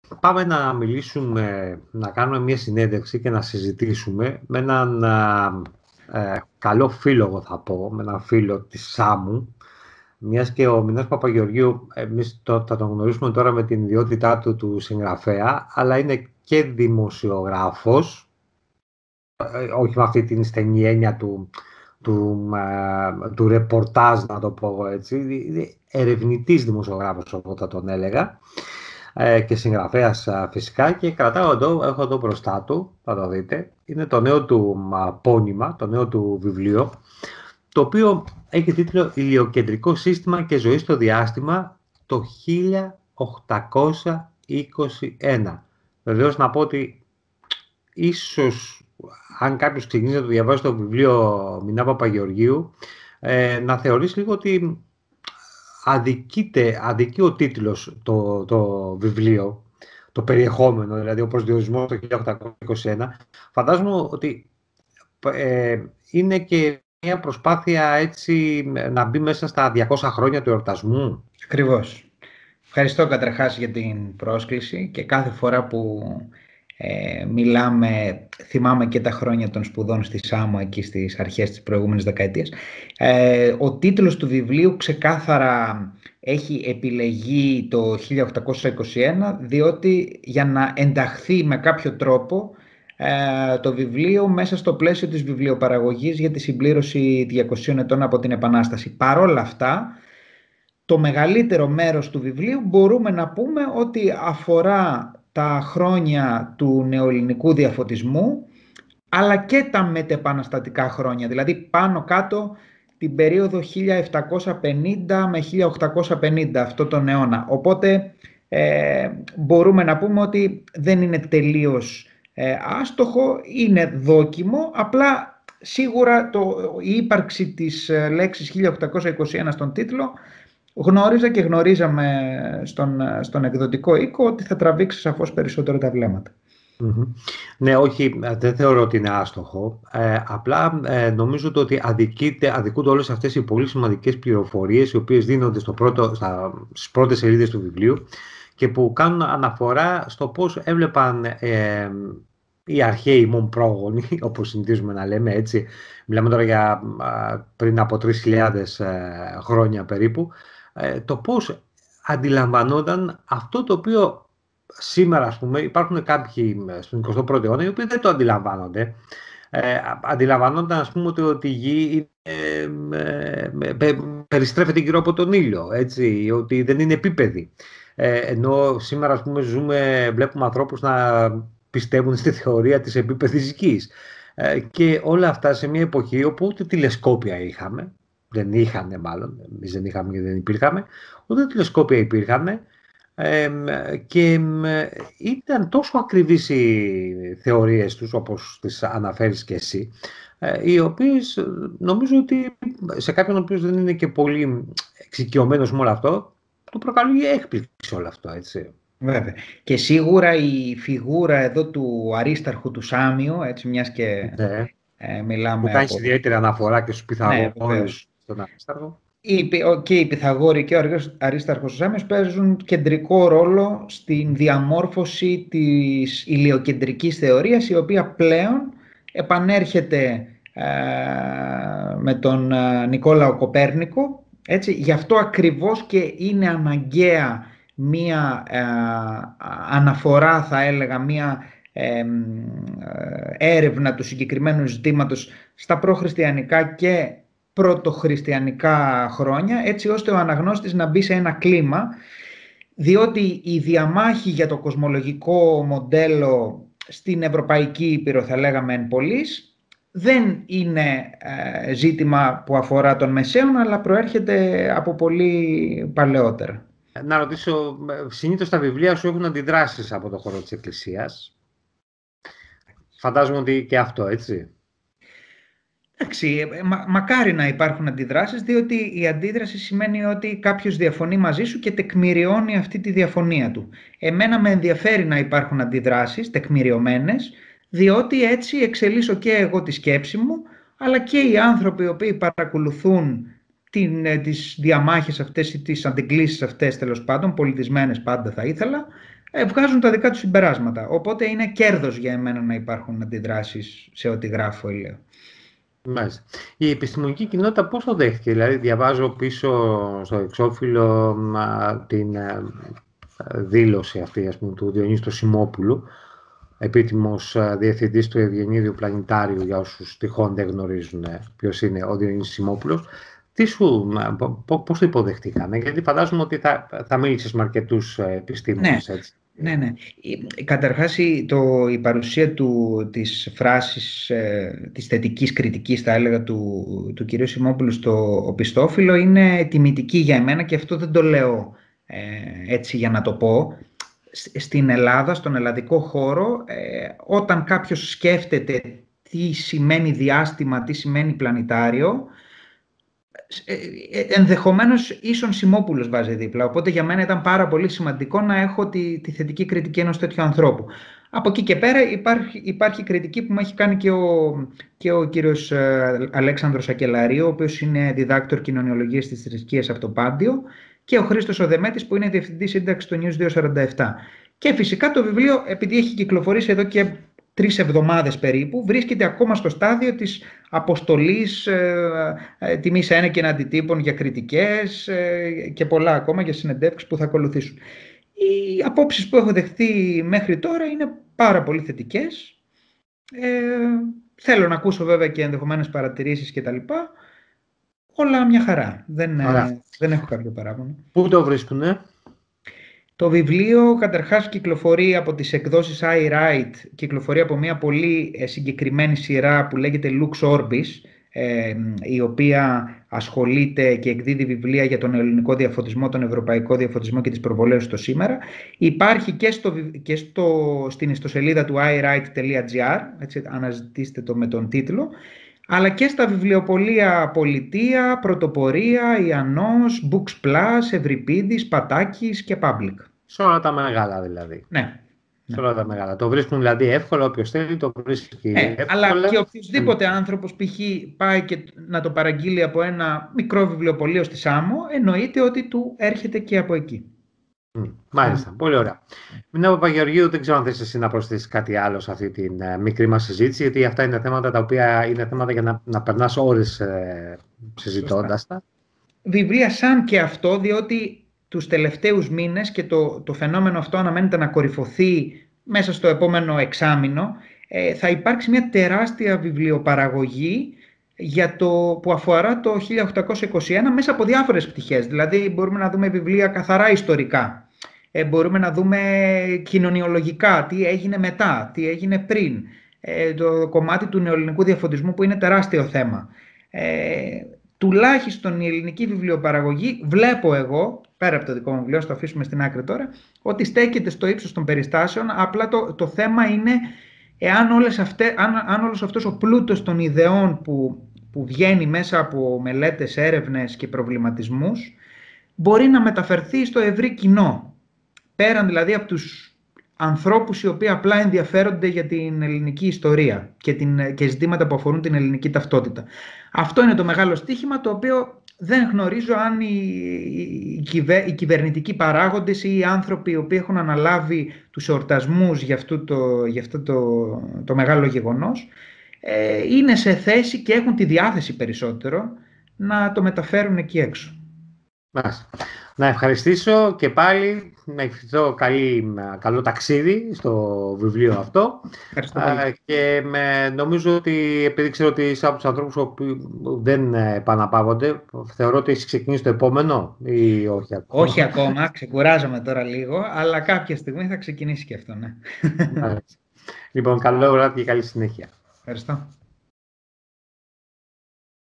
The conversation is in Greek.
πάμε να μιλήσουμε, να κάνουμε μια συνέντευξη και να συζητήσουμε με έναν καλό φίλο, εγώ θα πω, με έναν φίλο της Σάμου, μιας και ο Μινάς Παπαγεωργίου, εμείς θα τον γνωρίσουμε τώρα με την ιδιότητά του συγγραφέα, αλλά είναι και δημοσιογράφος, όχι με αυτή την στενή έννοια του ρεπορτάζ, να το πω έτσι, είναι ερευνητής δημοσιογράφος, όπως θα τον έλεγα, και συγγραφέας φυσικά, και κρατάω εδώ, έχω εδώ μπροστά του, θα το δείτε, είναι το νέο του πόνημα, το νέο του βιβλίο, το οποίο έχει τίτλο «Ηλιοκεντρικό σύστημα και ζωή στο διάστημα το 1821». Βεβαίως να πω ότι ίσως αν κάποιος ξεκινήσει να το διαβάσει το βιβλίο Μινά Παπαγεωργίου, να θεωρήσει λίγο ότι αδικεί ο τίτλος το βιβλίο, το περιεχόμενο, δηλαδή ο προσδιορισμός το 1821. Φαντάζομαι ότι είναι και μια προσπάθεια έτσι να μπει μέσα στα 200 χρόνια του εορτασμού. Ακριβώς. Ευχαριστώ καταρχάς για την πρόσκληση, και κάθε φορά που μιλάμε θυμάμαι και τα χρόνια των σπουδών στη Σάμο εκεί στις αρχές της προηγούμενης δεκαετίας. Ο τίτλος του βιβλίου ξεκάθαρα έχει επιλεγεί το 1821, διότι για να ενταχθεί με κάποιο τρόπο το βιβλίο μέσα στο πλαίσιο της βιβλιοπαραγωγής για τη συμπλήρωση 200 ετών από την Επανάσταση. Παρόλα αυτά, το μεγαλύτερο μέρος του βιβλίου μπορούμε να πούμε ότι αφορά τα χρόνια του νεοελληνικού διαφωτισμού, αλλά και τα μετεπαναστατικά χρόνια, δηλαδή πάνω κάτω την περίοδο 1750 με 1850, αυτό τον αιώνα. Οπότε μπορούμε να πούμε ότι δεν είναι τελείως άστοχο, είναι δόκιμο, απλά σίγουρα η ύπαρξη της λέξης 1821 στον τίτλο γνώριζα και γνωρίζαμε στον εκδοτικό οίκο ότι θα τραβήξει σαφώς περισσότερο τα βλέμματα. Ναι, όχι, δεν θεωρώ ότι είναι άστοχο. Απλά νομίζω ότι αδικούνται όλες αυτές οι πολύ σημαντικές πληροφορίες οι οποίες δίνονται στις πρώτες σελίδες του βιβλίου και που κάνουν αναφορά στο πώς έβλεπαν οι αρχαίοι μον πρόγονοι, όπως συνηθίζουμε να λέμε έτσι. Μιλάμε τώρα για πριν από 3.000 χρόνια περίπου, το πώς αντιλαμβανόταν αυτό το οποίο σήμερα, ας πούμε, υπάρχουν κάποιοι στον 21ο αιώνα οι οποίοι δεν το αντιλαμβάνονται. Αντιλαμβανόνταν, ας πούμε, ότι η γη περιστρέφεται γύρω από τον ήλιο, έτσι, ότι δεν είναι επίπεδη. Ενώ σήμερα, ας πούμε, βλέπουμε ανθρώπους να πιστεύουν στη θεωρία της επίπεδης γης. Και όλα αυτά σε μια εποχή όπου ούτε τηλεσκόπια είχαμε, δεν είχαν μάλλον, εμείς δεν είχαμε και δεν υπήρχαμε, ούτε τηλεσκόπια υπήρχαν, και ήταν τόσο ακριβείς οι θεωρίες τους, όπως τις αναφέρεις και εσύ, οι οποίες νομίζω ότι σε κάποιον ο οποίος δεν είναι και πολύ εξοικειωμένος με όλο αυτό, του προκαλεί έκπληξη όλο αυτό, έτσι. Βέβαια. Και σίγουρα η φιγούρα εδώ του Αρίσταρχου του Σάμιο, έτσι, μιας και Ναι. μιλάμε Που κάνεις ιδιαίτερη αναφορά και στους Πυθαγόρους στον Αρίσταρχο. Και οι Πυθαγόροι και ο Αρίσταρχος Σάμιος παίζουν κεντρικό ρόλο στην διαμόρφωση της ηλιοκεντρικής θεωρίας, η οποία πλέον επανέρχεται με τον Νικόλαο Κοπέρνικο. Έτσι. Γι' αυτό ακριβώς και είναι αναγκαία μία αναφορά, θα έλεγα, μία έρευνα του συγκεκριμένου ζητήματος στα προχριστιανικά και πρωτοχριστιανικά χρόνια, έτσι ώστε ο αναγνώστης να μπει σε ένα κλίμα, διότι η διαμάχη για το κοσμολογικό μοντέλο στην Ευρωπαϊκή Ήπειρο, θα λέγαμε εν πολλοίς, δεν είναι ζήτημα που αφορά τον Μεσαίων, αλλά προέρχεται από πολύ παλαιότερα. Να ρωτήσω, συνήθως τα βιβλία σου έχουν αντιδράσεις από το χώρο της Εκκλησίας. Φαντάζομαι ότι και αυτό, έτσι. Εντάξει, μακάρι να υπάρχουν αντιδράσεις, διότι η αντίδραση σημαίνει ότι κάποιος διαφωνεί μαζί σου και τεκμηριώνει αυτή τη διαφωνία του. Εμένα με ενδιαφέρει να υπάρχουν αντιδράσεις τεκμηριωμένες, διότι έτσι εξελίσσω και εγώ τη σκέψη μου, αλλά και οι άνθρωποι οι οποίοι παρακολουθούν τις διαμάχες αυτές ή τις αντιγκλήσεις αυτές, τέλος πάντων, πολιτισμένες πάντα θα ήθελα, βγάζουν τα δικά τους συμπεράσματα. Οπότε είναι κέρδος για εμένα να υπάρχουν αντιδράσεις σε ό,τι γράφω ή λέω. Μάλιστα. Η επιστημονική κοινότητα πώς το δέχτηκε? Δηλαδή, διαβάζω πίσω στο εξώφυλλο την δήλωση αυτή, ας πούμε, του Διονύση του Σιμόπουλου, επίτιμος διευθυντής του Ευγενίδιου Πλανητάριου, για όσους τυχόν δεν γνωρίζουν ποιος είναι ο Διονύσης Σιμόπουλος. Πώς το υποδεχτήκανε? Γιατί φαντάζομαι ότι θα μίλησες με αρκετούς επιστήμονες, έτσι. Ναι. Καταρχάς η παρουσία της φράσης, της θετικής κριτικής, θα έλεγα, του κυρίου Σιμόπουλου στο οπιστόφυλλο είναι τιμητική για εμένα, και αυτό δεν το λέω έτσι για να το πω. Στην Ελλάδα, στον ελλαδικό χώρο, όταν κάποιος σκέφτεται τι σημαίνει διάστημα, τι σημαίνει πλανητάριο, ενδεχομένως ίσον Σιμόπουλος βάζει δίπλα. Οπότε για μένα ήταν πάρα πολύ σημαντικό να έχω τη θετική κριτική ενός τέτοιου ανθρώπου. Από εκεί και πέρα υπάρχει κριτική που μου έχει κάνει και ο κύριος Αλέξανδρος Ακελαρίου, ο οποίος είναι διδάκτορ κοινωνιολογίας της θρησκείας από το Πάντιο, και ο Χρήστος Οδεμέτης, που είναι διευθυντής σύνταξης του News 247. Και φυσικά το βιβλίο, επειδή έχει κυκλοφορήσει εδώ και 3 εβδομάδες περίπου, βρίσκεται ακόμα στο στάδιο της αποστολής τιμής ένεκεν αντιτύπων για κριτικές και πολλά ακόμα για συνεντεύξεις που θα ακολουθήσουν. Οι απόψεις που έχω δεχθεί μέχρι τώρα είναι πάρα πολύ θετικές. Θέλω να ακούσω βέβαια και ενδεχομένες παρατηρήσεις κτλ. Όλα μια χαρά. Δεν έχω κάποιο παράπονο. Πού το βρίσκουνε? Το βιβλίο καταρχάς κυκλοφορεί από τις εκδόσεις iWrite, κυκλοφορεί από μια πολύ συγκεκριμένη σειρά που λέγεται Lux Orbis, η οποία ασχολείται και εκδίδει βιβλία για τον ελληνικό διαφωτισμό, τον ευρωπαϊκό διαφωτισμό και τις προβολές στο σήμερα. Υπάρχει και στην ιστοσελίδα του iWrite.gr, έτσι αναζητήστε το με τον τίτλο, αλλά και στα βιβλιοπωλεία Πολιτεία, Πρωτοπορία, Ιαννός, Books Plus, Ευρυπίδης, Πατάκης και Public. Σε όλα τα μεγάλα δηλαδή. Ναι. Σε όλα τα μεγάλα. Το βρίσκουν δηλαδή εύκολα, όποιος θέλει το βρίσκει εύκολα. Αλλά και οποιοδήποτε άνθρωπος π.χ. πάει και να το παραγγείλει από ένα μικρό βιβλιοπωλείο στη Σάμο, εννοείται ότι του έρχεται και από εκεί. Μάλιστα, πολύ ωραία. Μινά Παπαγεωργίου, δεν ξέρω αν θες εσύ να προσθέσεις κάτι άλλο σε αυτή τη μικρή μας συζήτηση, γιατί αυτά είναι θέματα τα οποία είναι θέματα για να περνάς ώρες συζητώντας τα. Βιβλία σαν και αυτό, διότι τους τελευταίους μήνες, και το φαινόμενο αυτό αναμένεται να κορυφωθεί μέσα στο επόμενο εξάμηνο, θα υπάρξει μια τεράστια βιβλιοπαραγωγή που αφορά το 1821 μέσα από διάφορες πτυχές. Δηλαδή μπορούμε να δούμε βιβλία καθαρά ιστορικά, μπορούμε να δούμε κοινωνιολογικά, τι έγινε μετά, τι έγινε πριν, το κομμάτι του νεοελληνικού διαφωτισμού που είναι τεράστιο θέμα. Τουλάχιστον η ελληνική βιβλιοπαραγωγή, βλέπω εγώ, πέρα από το δικό μου βιβλίο, το αφήσουμε στην άκρη τώρα, ότι στέκεται στο ύψος των περιστάσεων. Απλά το θέμα είναι αν όλος αυτός ο πλούτος των ιδεών που βγαίνει μέσα από μελέτες, έρευνες και προβληματισμούς μπορεί να μεταφερθεί στο ευρύ κοινό, πέραν δηλαδή από τους ανθρώπους οι οποίοι απλά ενδιαφέρονται για την ελληνική ιστορία και ζητήματα που αφορούν την ελληνική ταυτότητα. Αυτό είναι το μεγάλο στοίχημα, το οποίο δεν γνωρίζω αν οι κυβερνητικοί παράγοντες ή οι άνθρωποι οι οποίοι έχουν αναλάβει τους εορτασμούς για αυτό το μεγάλο γεγονός είναι σε θέση και έχουν τη διάθεση περισσότερο να το μεταφέρουν εκεί έξω. Να ευχαριστήσω και πάλι, να ευχηθώ καλό ταξίδι στο βιβλίο αυτό. Και νομίζω ότι, επειδή ξέρω ότι είσαι από τους ανθρώπους που δεν επαναπαύονται, θεωρώ ότι έχεις ξεκινήσει το επόμενο ή όχι ακόμα? Όχι ακόμα, ξεκουράζομαι τώρα λίγο, αλλά κάποια στιγμή θα ξεκινήσει και αυτό, ναι. Λοιπόν, καλό βράδυ και καλή συνέχεια. Ευχαριστώ.